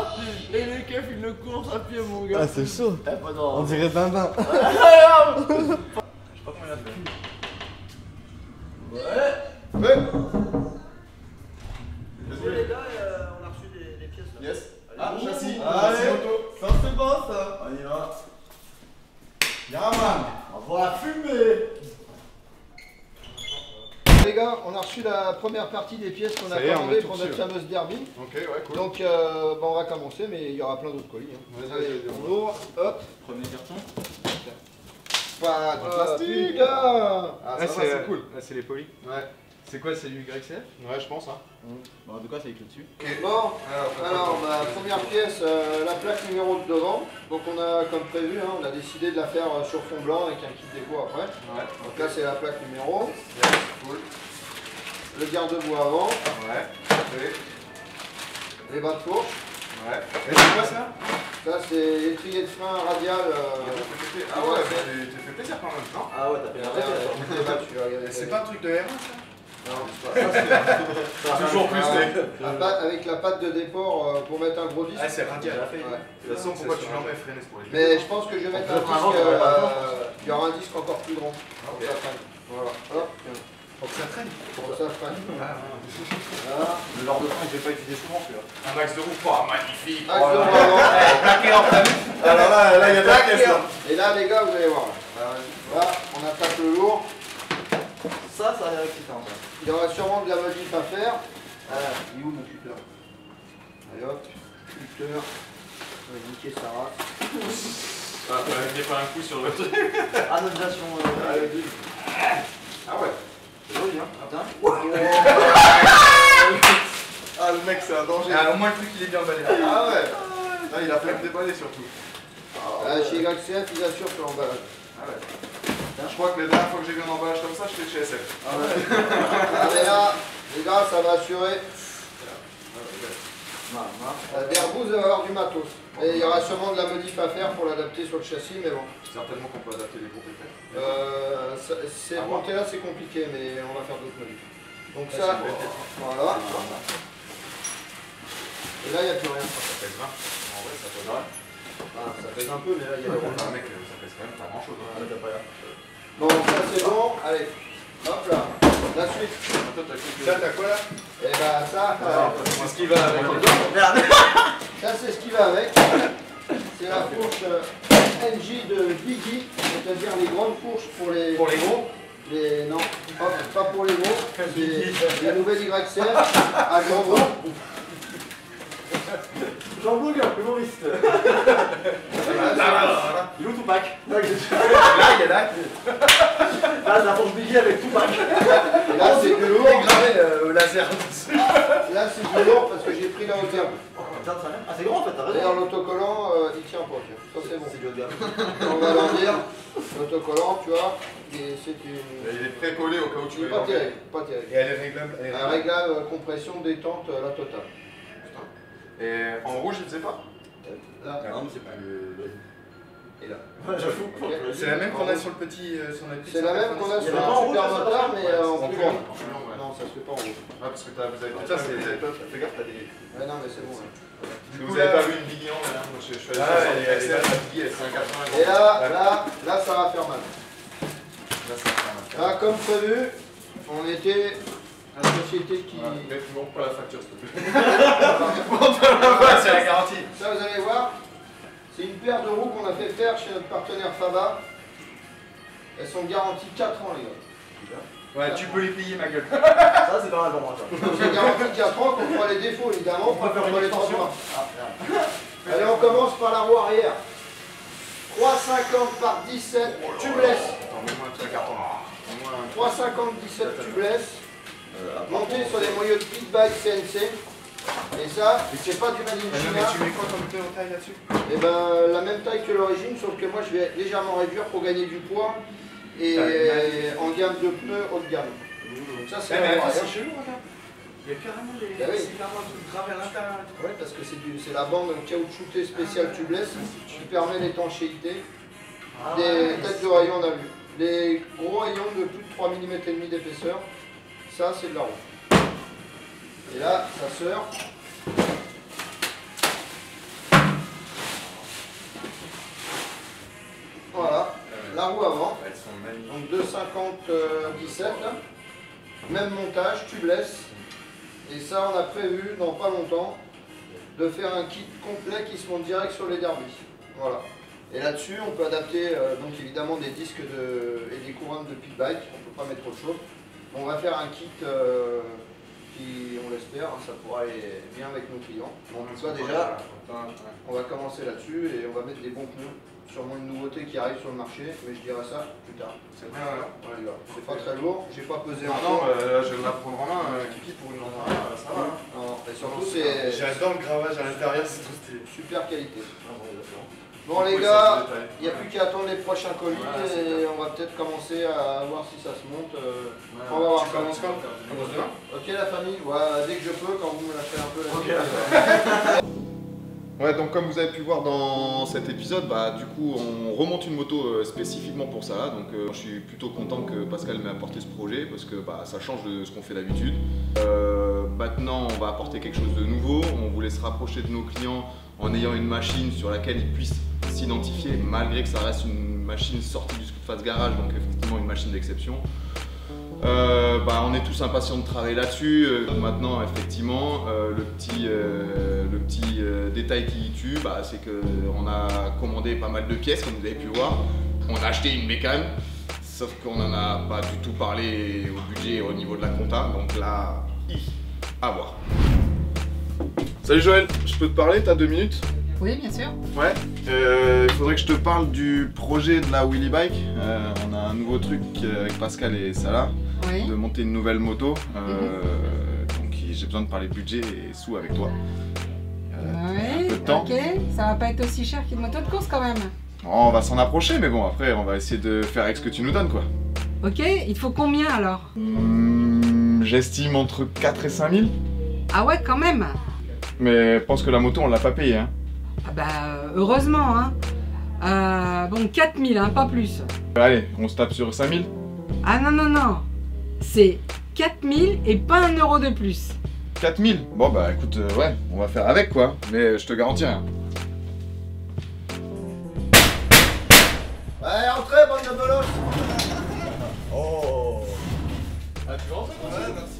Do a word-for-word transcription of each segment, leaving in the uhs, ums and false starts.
Et le keuf il le course à pied mon gars. Ah c'est chaud. Eh, pas dans... On dirait Bambin. Je sais pas comment il a fait. Ouais. Ouais. Bon, les gars, euh, on a reçu des, des pièces là. Yes. Ah, Allez, châssis. Allez. Châssis auto. Ça c'est bon ça. On y va. Yaman. On va voir la fumée. Les gars, on a reçu la première partie des pièces qu'on a Ça y est, on commandées met tout pour dessus, notre ouais. fameuse derby. Ok, ouais, cool. Donc, euh, bah, on va commencer, mais il y aura plein d'autres colis. Hein. Vas-y, Allez, vas-y, vas-y. on ouvre, hop. Premier carton. Pas de Ah, plastique. putain. Ah, Là, ça va, c'est c'est cool. Là, c'est les polis. Ouais. C'est quoi, c'est du Y C F? Ouais, je pense, hein. Bon, en tout cas, c'est écrit dessus. Bon, alors, bah, première pièce, euh, la plaque numéro de devant. Donc, on a, comme prévu, hein, on a décidé de la faire euh, sur fond blanc avec un kit déco après. Ouais. Donc là, c'est la plaque numéro. Yeah, cool. Le garde-boue avant. Ouais. Parfait. Les bas de fourche. Ouais. Et c'est quoi ça? Ça, c'est étrier de frein radial. Euh, Ah ouais, tu t'es fait plaisir quand même, non? Ah ouais, t'as fait la euh, C'est pas un truc de R un ça? Non, c'est pas ça. Toujours plus, Ah, mais. la patte- avec la patte de déport euh, pour mettre un gros disque. Ah, c'est radial. Ouais. De toute façon, pourquoi tu l'emmets freiner pour les Mais je pense que je vais mettre un Peut-être un disque. vent, euh, Il y aura un disque encore plus grand. Pour Ok. que ça freine. Voilà. Hop. Pour que ça traîne. Pour que ça freine. Ah, Voilà. Le genre de frein que j'ai pas utilisé souvent celui-là. un axe de roue. Oh, magnifique. Axe de Oh là roue avant. là. Plaqué en famille. Alors là, là, il y a de la caisse là. Et là, les gars, vous allez voir. Voilà, on attaque le lourd. Ça, ça a excitant ça. Il y aura sûrement de la modif à faire. Ah, il est où mon cutter? Allez hop, cutter. On va niquer sa race. Ah, il pas un coup sur le truc. Annotation. Euh, Ah ouais. C'est joli hein. Attends. Ah, le mec, c'est un danger. Ah, au moins le truc, il est bien emballé. Ah ouais. Là, il a fait me déballer surtout. Ah, chez Y C F, ils assurent sur l'emballage. Ah ouais. Je crois que la dernière fois que j'ai vu un emballage comme ça, j'étais chez S F. Ah ouais. Ah mais là, les gars, ça va assurer. La Derbouze va avoir du matos. Et il y aura sûrement de la modif à faire pour l'adapter sur le châssis, mais bon. Certainement qu'on peut adapter les groupes et faire. Euh, ça- ces Ah, montées là c'est compliqué, mais on va faire d'autres modifs. Donc Ouais, ça, c'est bon. voilà. Et là, il n'y a plus rien. Ça pèse vingt. En vrai, ça pèse vingt. Ah, ça pèse un peu, mais là, il y a le Enfin, mec, ça pèse quand même pas grand chose. Ah, t'as pas l'air. Bon, ça c'est bon. Allez, hop là. La suite. Tiens, t'as quoi là? Et bah ça, euh, C'est ce qui va avec les Merde. ça c'est ce qui va avec. C'est la fourche euh, N J de Biggie, c'est-à-dire les grandes fourches pour les... Pour les gros? les non, pas, pas pour les gros. C'est la nouvelle Y C F à grand gros. Jean Blog, humoriste. Il est où Tupac? Là, il y a là. Là, c'est la force Biggie avec Tupac. Et là c'est du lourd. au laser dessus. Là c'est du lourd parce que j'ai pris la hauteur. Ah, c'est grand en fait, t'as D'ailleurs raison. l'autocollant euh, il tient pas. tiens. Ça c'est bon. C'est du haut de gamme. On va l'enlever. L'autocollant, tu vois, et c'est une. Il est pré-collé au cas où tu veux. Pas terrible, pas terrible. Et elle est réglable. Elle est Un réglage, euh, compression, détente, euh, la totale. Et en rouge, je ne sais pas. Là. Non, mais c'est pas. Et là. J'avoue. Ok. C'est la même qu'on a sur le petit. euh, sur notre petit C'est la même qu'on a Il y sur avait pas un en rouge, super ça, ça, motard, ça, mais ouais, euh, en c'est plus en grand. plus grand, ouais. Non, ça se fait pas en rouge. Ah, parce que t'as- vous avez. Ça, c'est. Fais gaffe, t'as des. Ouais, non, mais c'est bon. ouais. Parce que vous avez pas vu une Biggie en là. Moi, je je fais Ah, la elle est- elle est la Biggie, elle est un quatre-vingts. Et là, là, là, ça va faire mal. Là, ça va. Là, comme prévu, on était à la société qui. Mais tu montres pas la facture, s'il te plaît. Ah, C'est la garantie. Ça, vous allez voir, c'est une paire de roues qu'on a fait faire chez notre partenaire Faba. Elles sont garanties quatre ans, les gars. Ouais, tu peux les payer, ma gueule. Ça, c'est pas mal pour moi, ça. C'est garanti quatre ans contre les défauts, évidemment. On peut faire une contre les extension. trente-trois. Ah, merde. Allez, on commence par la roue arrière. trois cinquante par dix-sept, tubeless. Attends, mets-moi un petit carton. Mets-moi un. trois cinquante dix-sept tubeless. Monté sur des moyeux de Big Bike C N C. Et ça, c'est pas du Made in Mais non, mais China. tu mets quoi comme taille taille là-dessus? Et ben la même taille que l'origine, sauf que moi je vais légèrement réduire pour gagner du poids et en gamme de pneus haut de gamme. Donc ça c'est Eh, mais la attends, roue c'est arrière. chelou, regarde. Il y a carrément les. Ah oui. C'est carrément un truc gravé à l'intérieur. Ouais, parce que c'est du- c'est la bande caoutchoutée spéciale tubeless qui permet l'étanchéité des têtes de rayons en alu. Les gros rayons de plus de trois millimètres et demi d'épaisseur, ça c'est de la roue. Et là, ça sort. cinquante dix-sept, même montage, tubeless. Et ça, on a prévu dans pas longtemps de faire un kit complet qui se monte direct sur les derbies. Voilà. Et là-dessus, on peut adapter euh, donc évidemment des disques de, et des couronnes de pit bike. On ne peut pas mettre autre chose. On va faire un kit euh, qui, on l'espère, hein, ça pourra aller bien avec nos clients. En tout cas, déjà, on va commencer là-dessus et on va mettre des bons pneus. Sûrement une nouveauté qui arrive sur le marché, mais je dirai ça plus tard. C'est bien là. Ouais, c'est pas très lourd, j'ai pas pesé Non, non, euh, je vais me la prendre en main, euh, Kiki, pour une enfant, euh, ça va. Non, et surtout, c'est J'adore le gravage à l'intérieur, c'est trop stylé. super qualité. Bon les gars, il n'y a plus qu'à attendre les prochains colis et on va peut-être commencer à voir si ça se monte. Euh, on va voir comment. Ok la famille, ouais, dès que je peux, quand vous me lâchez un peu la okay. Ouais, donc comme vous avez pu voir dans cet épisode, bah du coup on remonte une moto euh, spécifiquement pour ça. Donc euh, je suis plutôt content que Pascal m'ait apporté ce projet parce que bah, ça change de ce qu'on fait d'habitude. Euh, maintenant on va apporter quelque chose de nouveau, on voulait se rapprocher de nos clients en ayant une machine sur laquelle ils puissent s'identifier malgré que ça reste une machine sortie du Scootfast Garage, donc effectivement une machine d'exception. Euh, bah, on est tous impatients de travailler là-dessus. Euh, maintenant, effectivement, euh, le petit, euh, le petit euh, détail qui tue, bah, c'est qu'on a commandé pas mal de pièces, comme vous avez pu le voir. On a acheté une bécane, sauf qu'on n'en a pas du tout parlé au budget au niveau de la compta. Donc là, hi, à voir. Salut Joël, je peux te parler? T'as deux minutes? Oui, bien sûr. Ouais, euh, il faudrait que je te parle du projet de la Wheelie Bike. Euh, on a un nouveau truc avec Pascal et Salah, oui. de monter une nouvelle moto. Euh, mm-hmm. Donc j'ai besoin de parler budget et sous avec toi. Euh, oui, un peu de temps. Ok, ça va pas être aussi cher qu'une moto de course quand même. Oh, on va s'en approcher, mais bon, après on va essayer de faire avec ce que tu nous donnes, quoi. Ok, il faut combien alors? Mmh, J'estime entre quatre et cinq mille. Ah ouais, quand même. Mais je pense que la moto on l'a pas payée, hein. Ah bah, heureusement, hein. Euh, bon, quatre mille, hein, pas plus. Allez, on se tape sur cinq mille. Ah non, non, non. C'est quatre mille et pas un euro de plus. quatre mille? Bon bah écoute, euh, ouais, on va faire avec quoi. Mais je te garantis rien. Allez, entrez, bande de bolos. Oh. Ah, tu veux rentrer? Ouais, merci.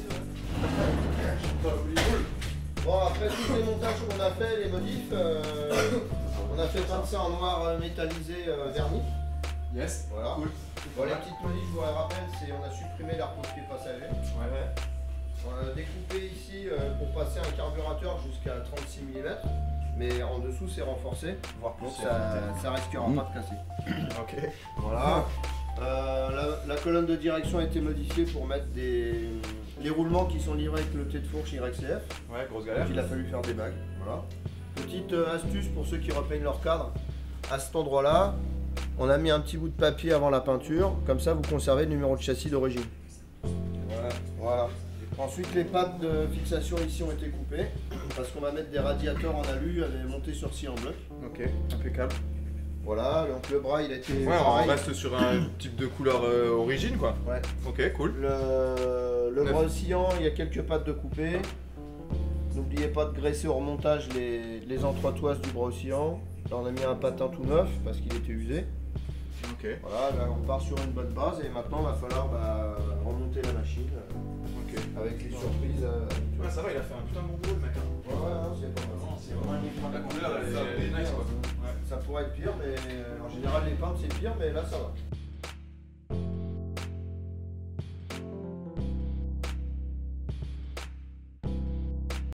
Bon, après tous les montages qu'on a fait, les modifs, euh, on a fait peindre ça en noir euh, métallisé euh, verni. Yes. Voilà. Cool. Bon, les petites modifs, je vous les rappelle, c'est on a supprimé la repose-pied passager. Ouais, ouais. On a découpé ici euh, pour passer un carburateur jusqu'à trente-six millimètres. Mais en dessous, c'est renforcé. Voire plus. Donc ça, ça risquera Mmh. pas de casser. Ok. Voilà. Euh, la, la colonne de direction a été modifiée pour mettre des, les roulements qui sont livrés avec le T de fourche Y C F. Ouais, grosse galère. Il a fallu faire des bagues. Voilà. Petite euh, astuce pour ceux qui repeignent leur cadre. À cet endroit-là, on a mis un petit bout de papier avant la peinture. Comme ça, vous conservez le numéro de châssis d'origine. Voilà. Voilà. Ensuite, les pattes de fixation ici ont été coupées parce qu'on va mettre des radiateurs en alu montés sur scie en bloc. Ok, impeccable. Voilà, donc le bras il a été Ouais, pareil. on reste sur un type de couleur euh, origine quoi. Ouais. Ok, cool. Le, le Neuf. bras oscillant, il y a quelques pattes de coupé. N'oubliez pas de graisser au remontage les, les entretoises du bras oscillant. Là on a mis un patin tout neuf parce qu'il était usé. Ok. Voilà, là on part sur une bonne base et maintenant il va falloir bah, remonter la machine Ok. avec les surprises. Euh, Ouais, ça va, il a fait un putain de bon boulot le mec. Hein. ouais, ouais, hein, c'est pas mal. C'est vraiment la couleur, elle est nice quoi. Ouais. Ça pourrait être pire, mais en général les peintes c'est pire, mais là ça va.